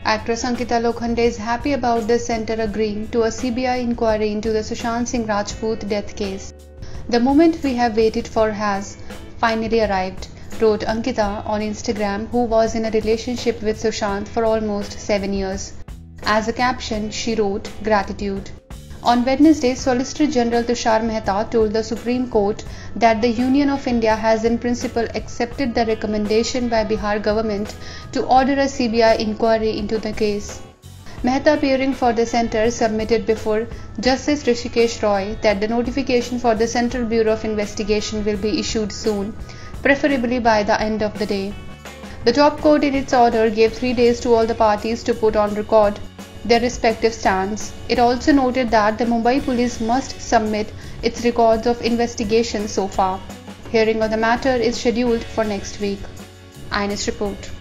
Actress Ankita Lokhande is happy about the centre agreeing to a CBI inquiry into the Sushant Singh Rajput death case. The moment we have waited for has finally arrived, wrote Ankita on Instagram, who was in a relationship with Sushant for almost 7 years. As a caption, she wrote, "Gratitude." On Wednesday, Solicitor General Tushar Mehta told the Supreme Court that the Union of India has in principle accepted the recommendation by Bihar government to order a CBI inquiry into the case. Mehta, appearing for the centre, submitted before Justice Hrishikesh Roy that the notification for the Central Bureau of Investigation will be issued soon, preferably by the end of the day. The top court in its order gave 3 days to all the parties to put on record their respective stands. It also noted that the Mumbai police must submit its records of investigation so far. Hearing of the matter is scheduled for next week. IANS report.